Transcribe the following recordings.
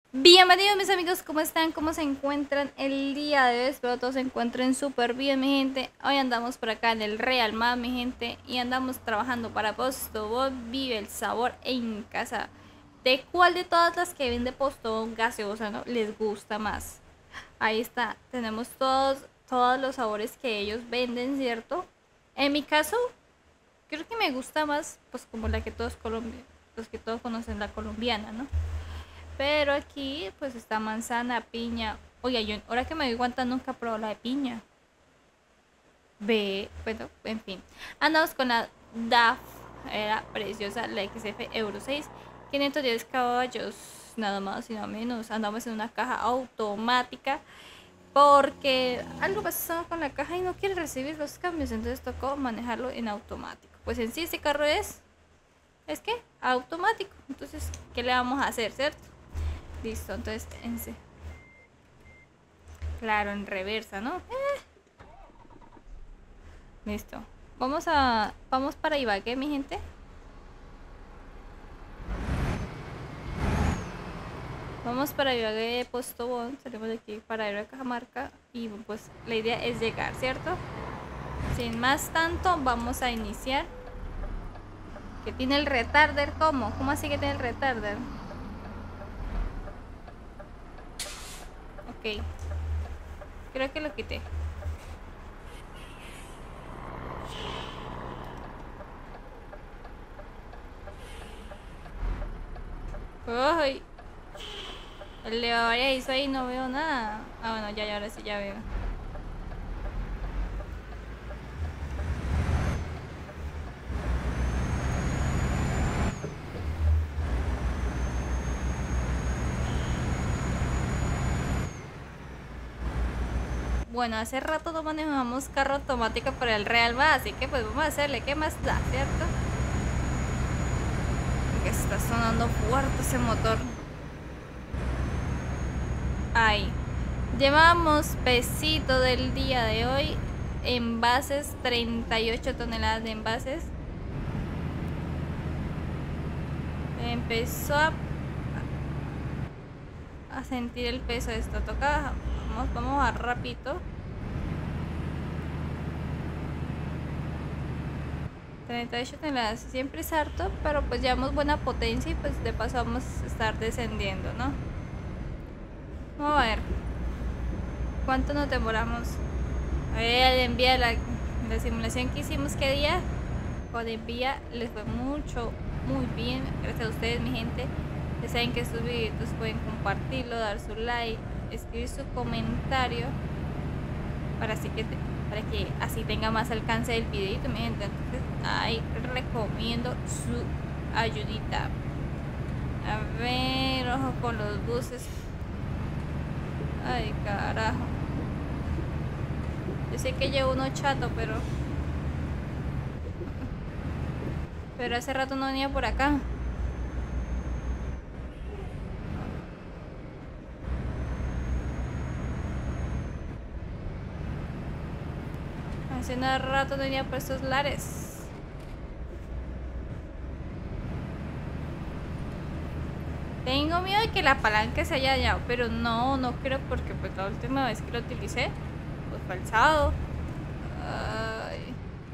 Bienvenidos mis amigos, ¿cómo están? ¿Cómo se encuentran el día de hoy? Espero todos se encuentren súper bien, mi gente. Hoy andamos por acá en el Real Mad, mi gente, y andamos trabajando para Postobón. Vive el sabor en casa. ¿De cuál de todas las que vende Postobón gaseosa no les gusta más? Ahí está, tenemos todos los sabores que ellos venden, ¿cierto? En mi caso, creo que me gusta más, pues como la que todos los que todos conocen, la colombiana, ¿no? Pero aquí pues está manzana, piña. Oye, yo ahora que me doy cuenta nunca probé la de piña. Ve, bueno, en fin. Andamos con la DAF, era preciosa, la XF Euro 6, 510 caballos, nada más y nada menos. Andamos en una caja automática porque algo pasó con la caja y no quiere recibir los cambios, entonces tocó manejarlo en automático. Pues en sí este carro es que automático. Entonces, ¿qué le vamos a hacer, cierto? Listo, entonces claro, en reversa, ¿no? Listo. Vamos para Ibagué, mi gente. Vamos para Ibagué, Postobón. Salimos de aquí para ir a Cajamarca. Y pues la idea es llegar, ¿cierto? Sin más tanto, vamos a iniciar. Que tiene el retarder, ¿cómo? ¿Cómo así que tiene el retarder? Ok. Creo que lo quité. Uy. El elevador ya hizo ahí, no veo nada. Ah, bueno, ya, ahora sí ya veo. Bueno, hace rato no manejamos carro automático para el Real Va, así que pues vamos a hacerle. ¿Qué más da, cierto? Porque está sonando fuerte ese motor. Ahí. Llevamos pesito del día de hoy. Envases, 38 toneladas de envases. Empezó a sentir el peso de esta toca. Vamos a rapidito. 38 toneladas, siempre es harto, pero pues llevamos buena potencia y pues de paso vamos a estar descendiendo, ¿no? Vamos a ver cuánto nos demoramos. A ver, envía la simulación que hicimos, ¿qué día? Con envía les fue muy bien, gracias a ustedes, mi gente. Ya saben que estos videitos pueden compartirlo, dar su like, escribir su comentario para para que así tenga más alcance el videito, mi gente. Entonces ahí recomiendo su ayudita. A ver, ojo con los buses. Ay, carajo. Yo sé que llevo uno chato, pero hace rato no venía por acá. Hace un rato no venía por estos lares. Tengo miedo de que la palanca se haya dañado, pero no creo, porque pues la última vez que lo utilicé pues fue alzado. Ay.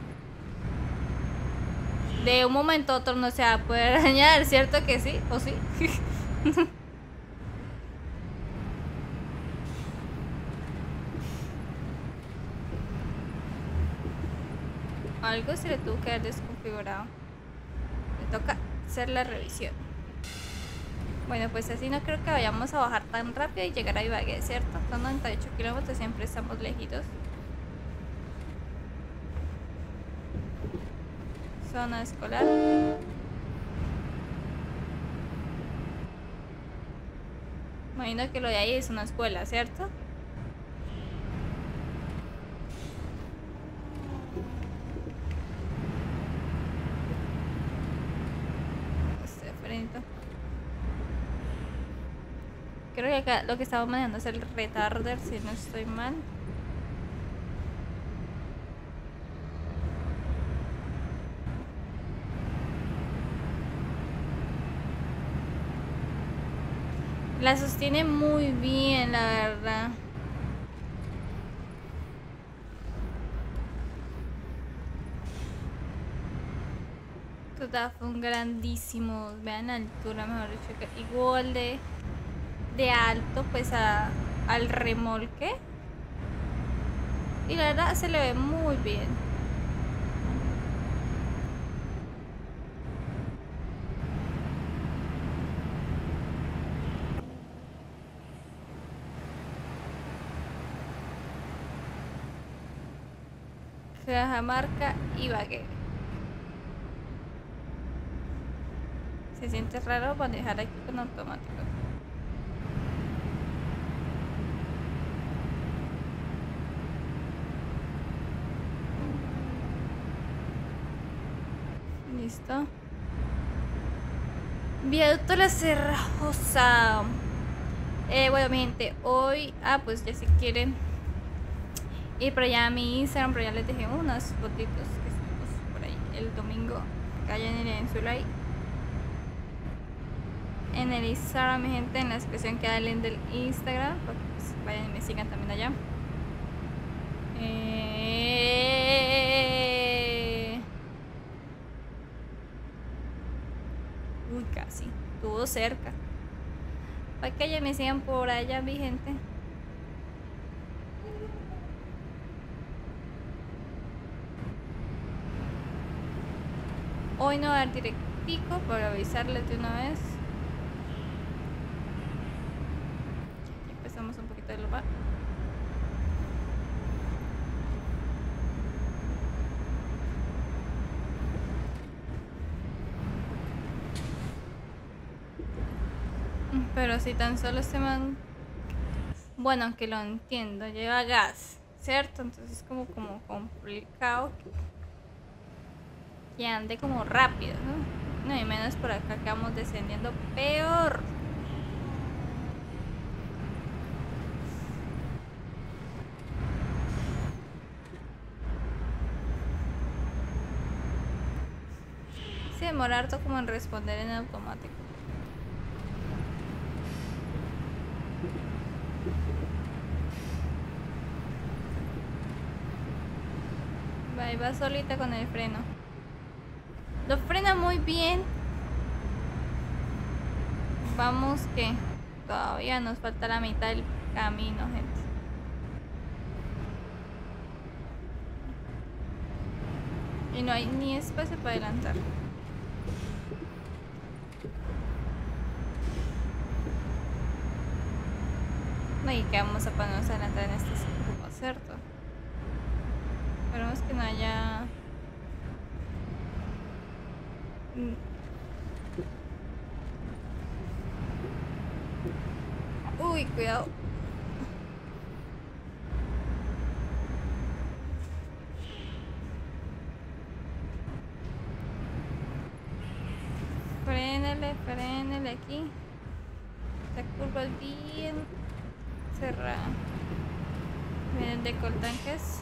De un momento a otro no se va a poder dañar, ¿cierto que sí? ¿O sí? Algo se le tuvo que haber desconfigurado. Me toca hacer la revisión. Bueno, pues así no creo que vayamos a bajar tan rápido y llegar a Ibagué, ¿cierto? Son 98 kilómetros, siempre estamos lejitos. Zona escolar. Imagino que lo de ahí es una escuela, ¿cierto? Este frente. Creo que acá lo que estamos manejando es el retarder, si no estoy mal. La sostiene muy bien, la verdad. Son grandísimos. Vean la altura, mejor dicho, igual de alto pues al remolque. Y la verdad se le ve muy bien. Cajamarca y Ibagué. Se siente raro manejar aquí con automático. Listo. Viaducto La Cerrajosa. Bueno, mi gente, hoy, pues ya si quieren ir por allá a mi Instagram, pero ya les dejé unas fotitos que estuvimos por ahí el domingo. Vayan en su like. En el Instagram, mi gente, en la descripción queda el link del Instagram, porque pues vayan y me sigan también allá. Uy, casi, estuvo cerca. Para que ya me sigan por allá, mi gente. Hoy no va a dar directico para avisarles de una vez. Aquí empezamos un poquito de lupa. Pero si tan solo se man... Bueno, aunque lo entiendo, lleva gas, ¿cierto? Entonces es como complicado que ande como rápido, ¿no? No, y menos por acá que vamos descendiendo peor. Se demora harto como en responder en automático. Ahí va solita con el freno. Lo frena muy bien. Vamos que todavía nos falta la mitad del camino, gente. Y no hay ni espacio para adelantar. No, y que vamos a ponernos a adelantar en este curva, ¿cierto? Esperemos que no haya... Uy, cuidado. Frénele aquí. Esta curva es bien cerrada. Miren de coltanques.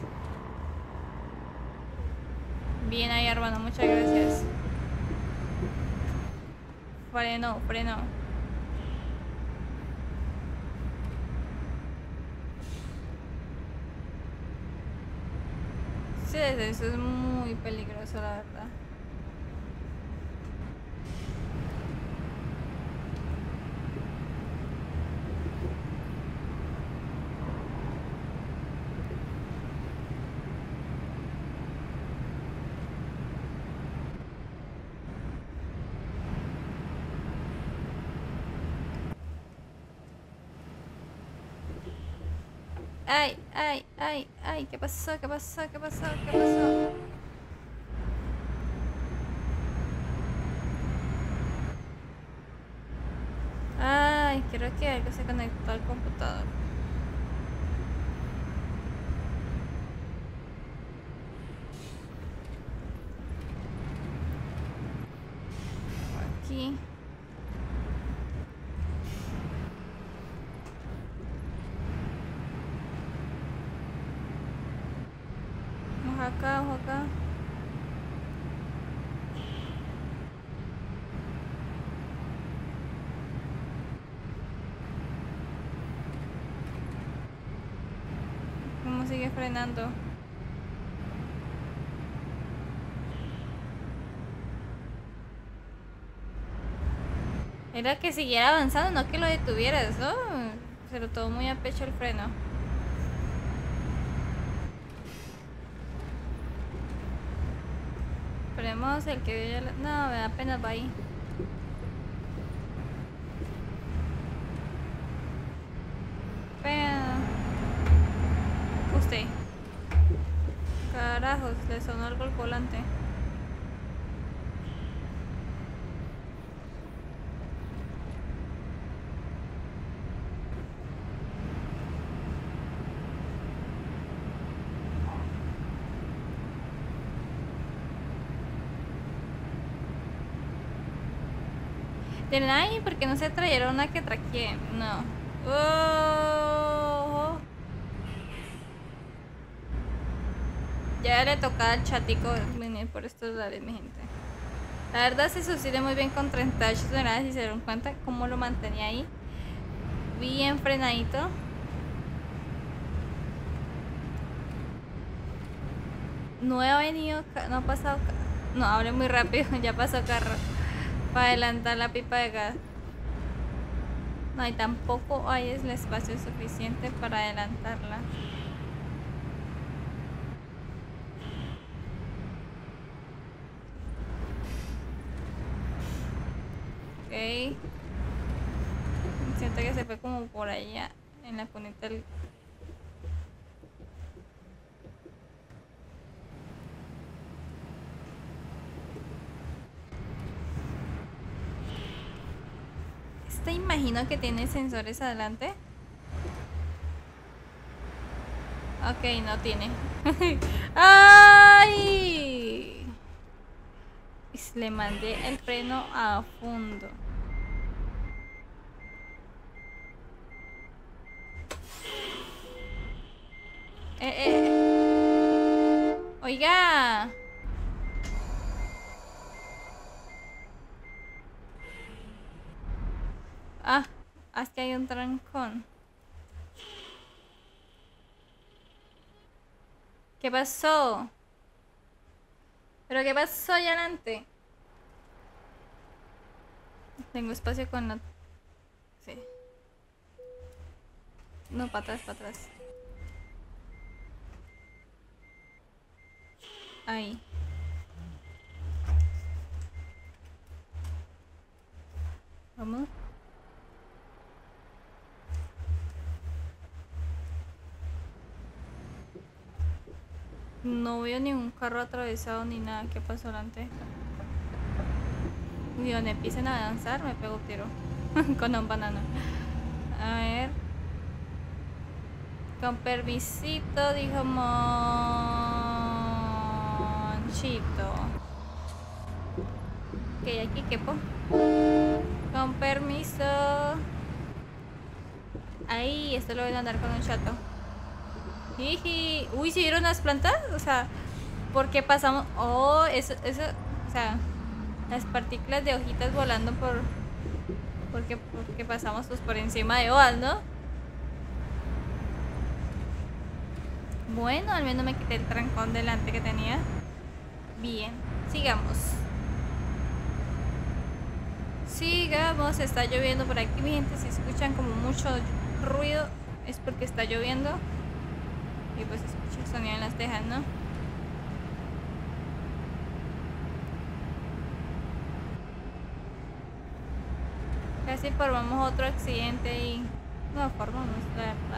Bien ahí, hermano, muchas gracias. Freno. Sí, eso es muy peligroso, la verdad. Ay, ¿qué pasó? Ay, creo que algo se conectó al computador. Aquí. Ojo acá. ¿Cómo sigue frenando? Era que siguiera avanzando, no que lo detuvieras, ¿no? Se lo tomó muy a pecho el freno. Esperemos el que vio ya no, apenas va ahí. Usted. Carajos, le sonó algo el volante. De nada, porque no se trajeron una que traquee. No. Oh. Ya le tocaba al chatico venir por estos lares, mi gente. La verdad se sostiene muy bien con 38 toneladas. Si se dieron cuenta cómo lo mantenía ahí. Bien frenadito. No ha venido, no ha pasado. No, hablé muy rápido, ya pasó carro. Para adelantar la pipa de gas. No, y tampoco hay el espacio suficiente para adelantarla. Ok. Siento que se fue como por allá, en la punita del... Imagino que tiene sensores adelante. Ok, no tiene. ¡Ay! Le mandé el freno a fondo. Oiga. Ah, es que hay un trancón. ¿Qué pasó? ¿Pero qué pasó allá adelante? Tengo espacio con la... Sí. No, para atrás, para atrás. Ahí. Vamos. No veo ni un carro atravesado ni nada. ¿Qué pasó delante? Y donde empiecen a avanzar me pego un tiro. Con un banano. A ver. Con permisito, dijo Monchito. Ok, aquí quepo. Con permiso. Ahí, esto lo voy a andar con un chato. Jiji. Uy, ¿se vieron las plantas? O sea, ¿por qué pasamos? Oh, eso, o sea, las partículas de hojitas volando porque pasamos pues por encima de hojas, ¿no? Bueno, al menos me quité el trancón delante que tenía. Bien, sigamos. Sigamos, está lloviendo por aquí, mi gente. Si escuchan como mucho ruido, es porque está lloviendo. Y pues escucha el sonido en las tejas, ¿no? Casi formamos otro accidente y... No formamos, la verdad.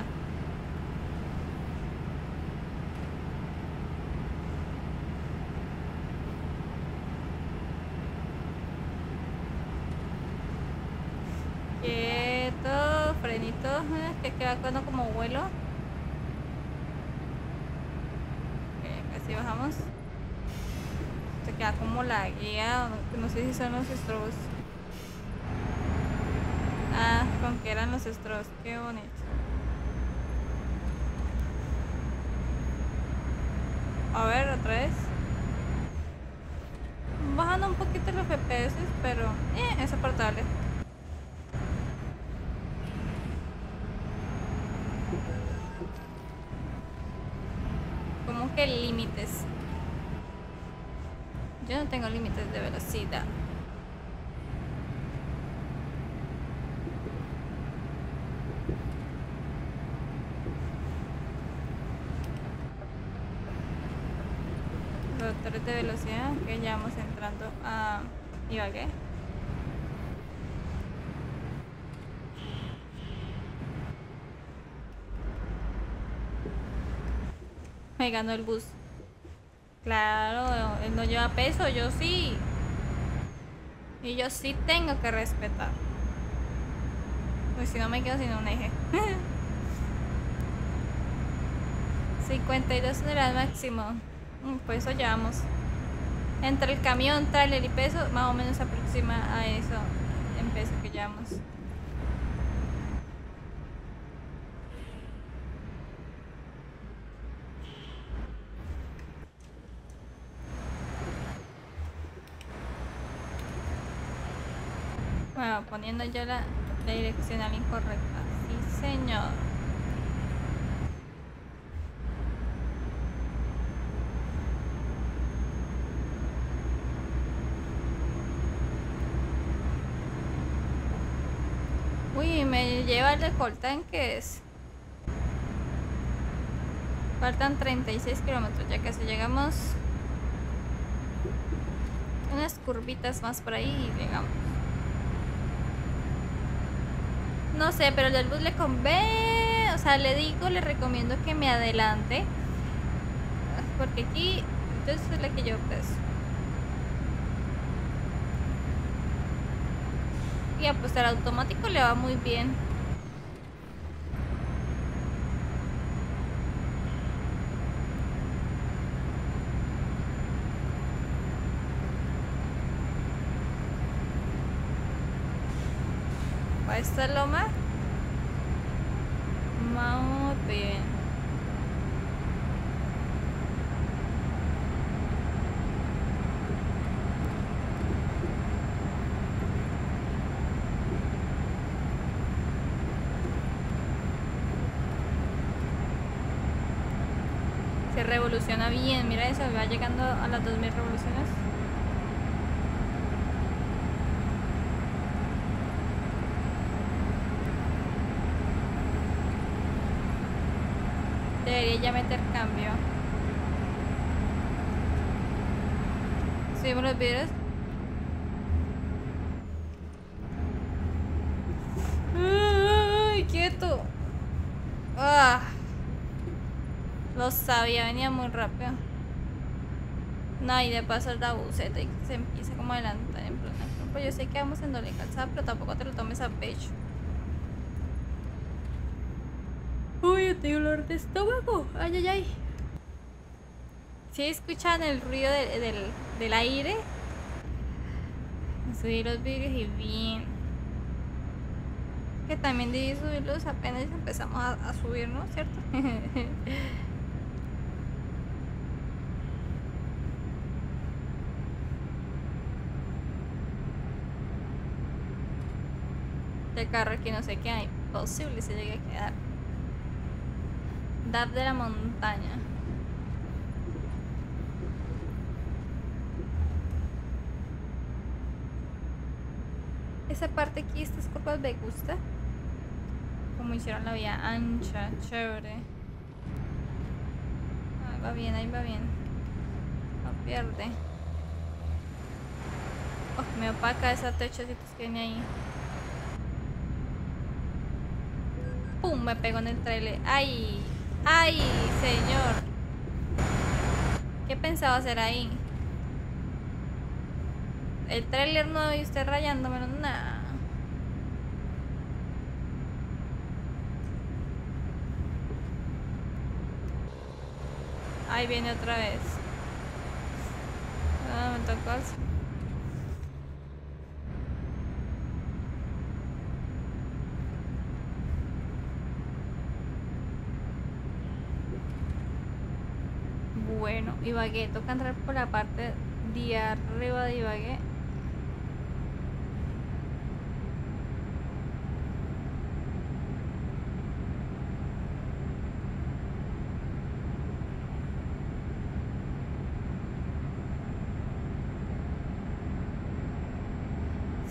Quieto, frenito, que queda cuando como vuelo. Casi bajamos. Se queda como la guía, no sé si son los estrobos. Ah, con que eran los estrobos, qué bonito. A ver, otra vez. Bajando un poquito los FPS, pero es soportable. ¿Cómo que límites? Yo no tengo límites de velocidad. Reductores de velocidad, que ya vamos entrando a Ibagué. Me ganó el bus. Claro, él no lleva peso, yo sí. Y yo sí tengo que respetar. Pues si no me quedo sin un eje. 52 toneladas máximo. Pues eso llevamos. Entre el camión, trailer y peso, más o menos se aproxima a eso en peso que llevamos. Bueno, poniendo ya la direccional incorrecta. Sí, señor. Uy, me lleva el de Coltanques. Faltan 36 kilómetros, ya casi llegamos. Unas curvitas más por ahí y llegamos. No sé, pero el del bus le convé. O sea, le recomiendo que me adelante. Porque aquí, yo soy la que llevo peso. Y pues el automático le va muy bien. Para esta loma, muy bien. Se revoluciona bien, mira eso, va llegando a las 2000 revoluciones. Debería ya meter cambio. Subimos los vidrios. ¡Ay, quieto! ¡Ah! Lo sabía, venía muy rápido. No, y de paso el da buceta y se empieza como a adelantar en plan. Pues yo sé que vamos en doble calzada, pero tampoco te lo tomes a pecho. Uy, yo tengo dolor de estómago. Ay, ay, ay. ¿Sí escuchan el ruido del aire? Subí los vidrios y bien. Que también debí subirlos apenas empezamos a subir, ¿no? ¿Cierto? El carro aquí no sé qué hay. Posible se llegue a quedar. DAP de la montaña. Esa parte aquí, estas curvas me gusta. Como hicieron la vía ancha, chévere. Ahí va bien, ahí va bien. No pierde. Oh, me opaca esos techocitos que viene ahí. ¡Pum! Me pegó en el trailer. ¡Ay! ¡Ay, señor! ¿Qué pensaba hacer ahí? El trailer no, y usted rayándomelo, nada. Ahí viene otra vez. Ah, me tocó así. Bueno, Ibagué, toca entrar por la parte de arriba de Ibagué.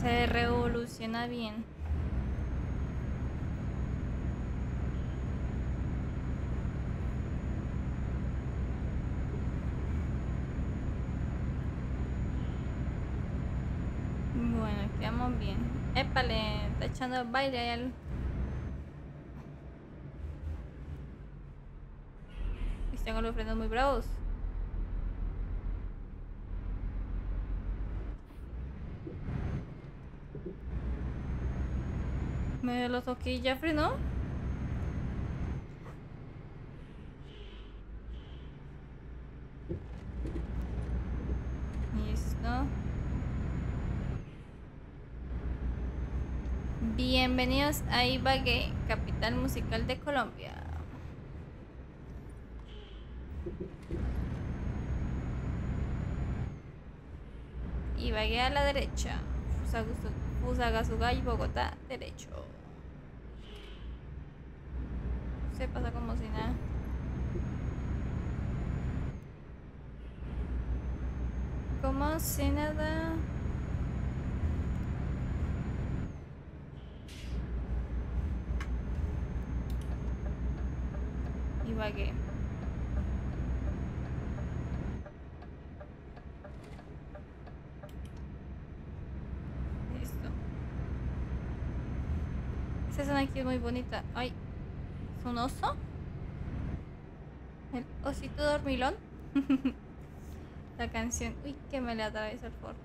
Se revoluciona bien. Bueno, quedamos bien. Épale, está echando el baile ahí al... Y tengo los frenos muy bravos. Me lo toqué y ya frenó. Listo. Bienvenidos a Ibagué, capital musical de Colombia. Ibagué a la derecha. Fusagasugá y Bogotá, derecho. Se pasa como si nada. Como si nada. Ibagué. Listo. Esta zona aquí es muy bonita. Ay, ¿es un oso? El osito dormilón. La canción. Uy, que me le atraviesa el foro.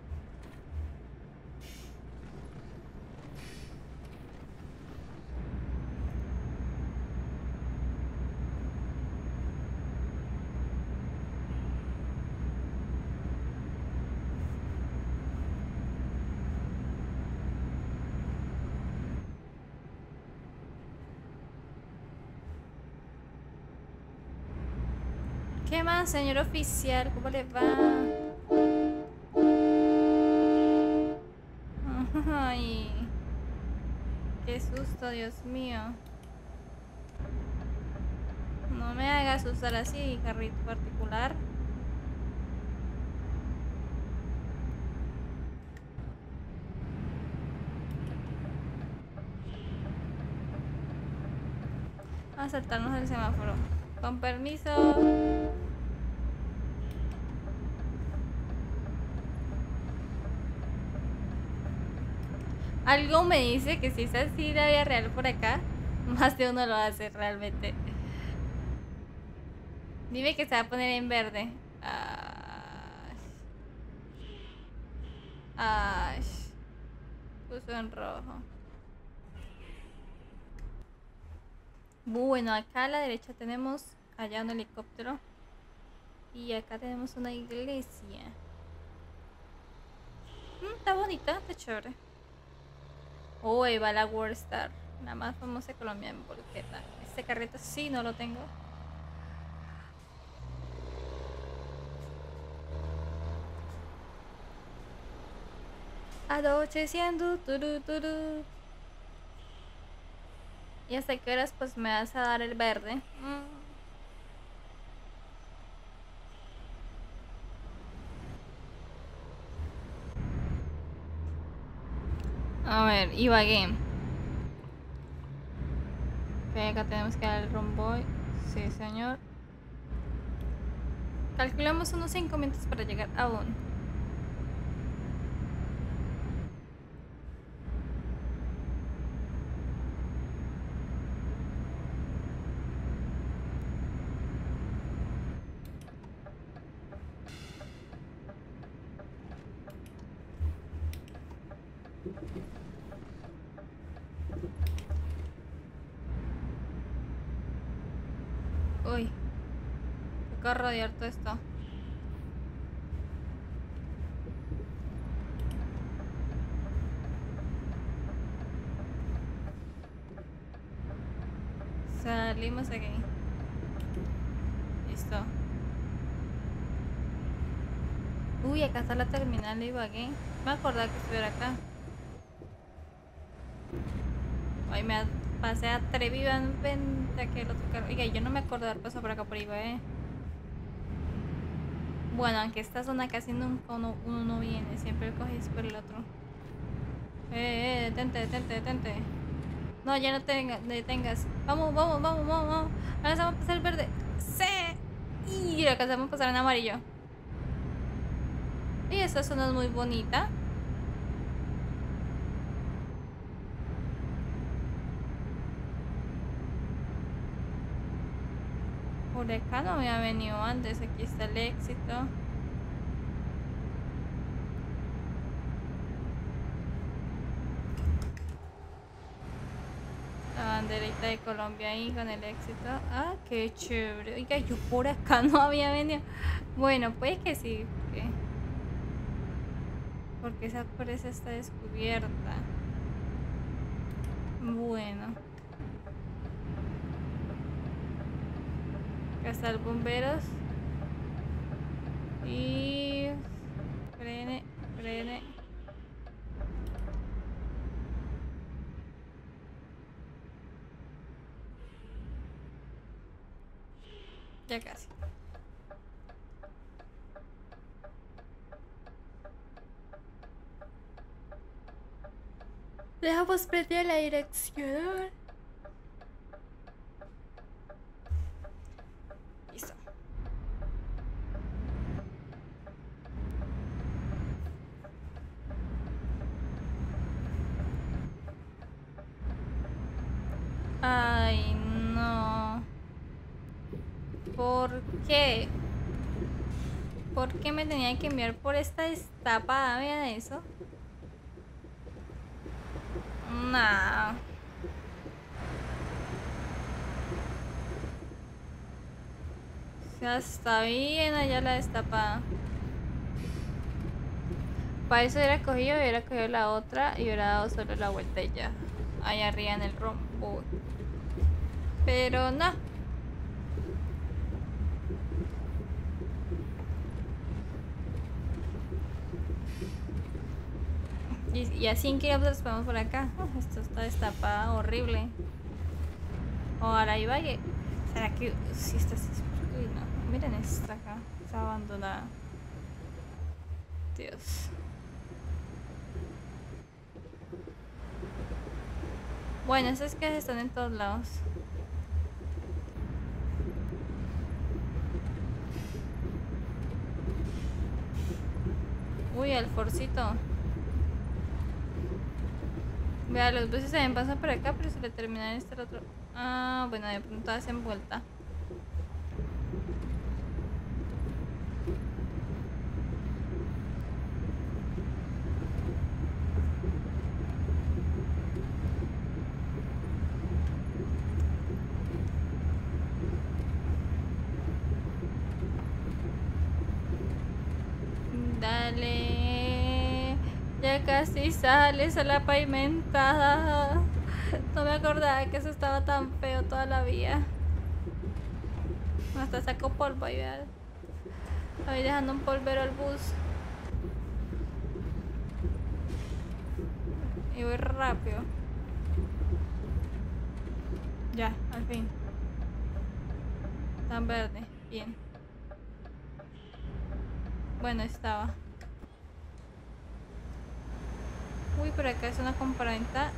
¿Qué más, señor oficial? ¿Cómo le va? Ay, qué susto, Dios mío. No me hagas usar así, carrito particular. Vamos a saltarnos el semáforo. Con permiso. Algo me dice que si es así la vida real por acá, más de uno lo hace realmente. Dime que se va a poner en verde. Ay. Puso en rojo. Bueno, acá a la derecha tenemos allá un helicóptero. Y acá tenemos una iglesia. Está bonita, está chévere. Oh, ahí va la World Star, la más famosa de Colombia en volqueta. Este carrito sí no lo tengo. Anocheciendo, turu, turu. Y hasta qué horas pues me vas a dar el verde. A ver, Ibagué. Ok, acá tenemos que dar el romboy. Sí, señor. Calculamos unos 5 minutos para llegar a un. Uy, toca rodear todo esto. Salimos aquí. Listo. Uy, acá está la terminal de Ibagué. Me acordaba que estuviera acá. Ay, me pasé atrevidamente que el otro carro. Oiga, yo no me acuerdo de haber pasado por acá por Ibagué. Bueno, aunque esta zona casi nunca uno no viene, siempre cogéis por el otro. Detente, detente, detente. No, ya no te detengas. Vamos, vamos, vamos, vamos, vamos. Alcanzamos a pasar el verde. ¡Sí! Y alcanzamos a pasar en amarillo. Y esta zona es muy bonita. Por acá no había venido antes. Aquí está el éxito. La banderita de Colombia ahí con el éxito. Ah, qué chévere. Oiga, yo por acá no había venido. Bueno, pues que sí. Porque esa presa está descubierta. Bueno. Acá están los bomberos. Y... frene, frene. Ya casi. Dejamos prendida la dirección. Listo. Ay, no. ¿Por qué? ¿Por qué me tenía que enviar por esta destapada? Vean eso. Nah. Ya está bien allá la destapada. Para eso hubiera cogido la otra y hubiera dado solo la vuelta y ya. Allá arriba en el rombo. Pero no. Y a 100 kilómetros vamos por acá. Esto está destapada, horrible. Ahora ahí vaya. ¿Será que si esta es... Uy, no. Miren esta acá. Está abandonada. Dios. Bueno, esas que están en todos lados. Uy, el forcito. Vea, los buses también pasan por acá, pero se le termina este el otro. Ah, bueno, de pronto hacen vuelta. Dale. Ya casi sales a la pavimentada. No me acordaba que eso estaba tan feo toda la vía. Hasta sacó polvo ahí, ¿verdad? Ahí dejando un polvero al bus. Y voy rápido. Ya, al fin. Tan verde. Bien. Bueno, estaba. Uy, por acá es una compraventa.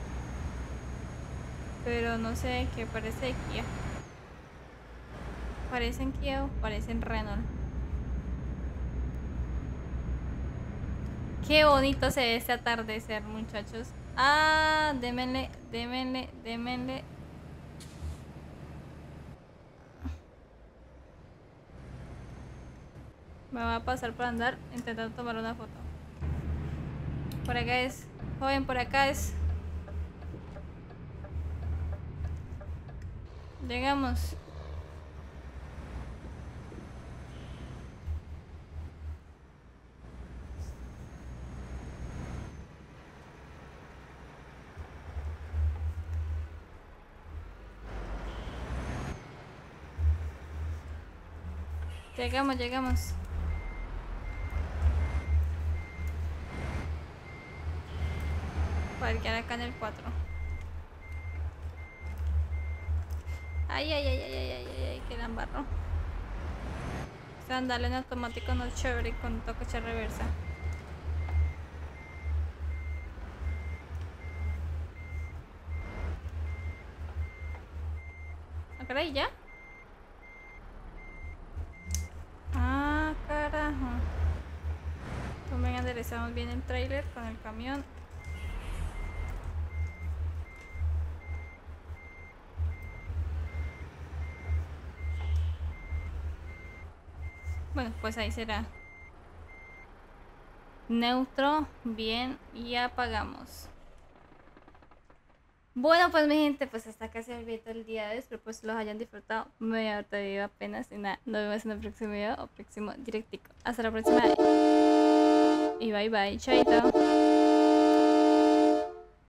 Pero no sé qué, parece Kia. ¿Parecen Kia o parecen Renault? Qué bonito se ve este atardecer, muchachos. Ah, démenle, démenle, démenle. Me va a pasar por andar intentando tomar una foto. Por acá es. Joven, por acá es. Llegamos. Llegamos, llegamos. Parquear acá en el 4. Ay, ay, ay, ay, ay, ay, ay, que la embarró. O sea, andarle en automático no es chévere con toque echar reversa. Ah, caray, ¿ya? Ah, carajo. Tomen, enderezamos bien el trailer con el camión. Bueno, pues ahí será. Neutro, bien, y apagamos. Bueno, pues mi gente, pues hasta acá se olvidó el día de hoy. Espero pues los hayan disfrutado. Me había tenido apenas y nada. Nos vemos en el próximo video o próximo directico. Hasta la próxima. Y bye bye, chaito.